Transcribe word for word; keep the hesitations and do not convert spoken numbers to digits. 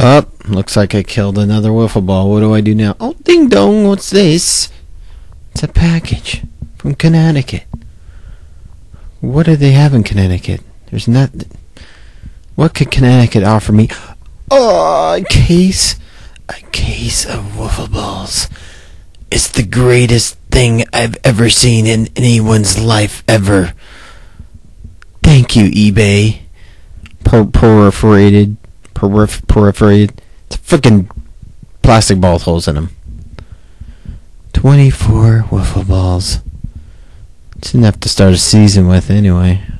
Up, oh, looks like I killed another wiffle ball. What do I do now? Oh, ding dong, what's this? It's a package from Connecticut. What do they have in Connecticut? There's not... What could Connecticut offer me? Oh, a case... A case of wiffle balls. It's the greatest thing I've ever seen in anyone's life ever. Thank you, eBay. Per perforated... Perif perforated... It's freaking plastic ball with holes in them. twenty-four wiffle balls. It's enough to start a season with anyway.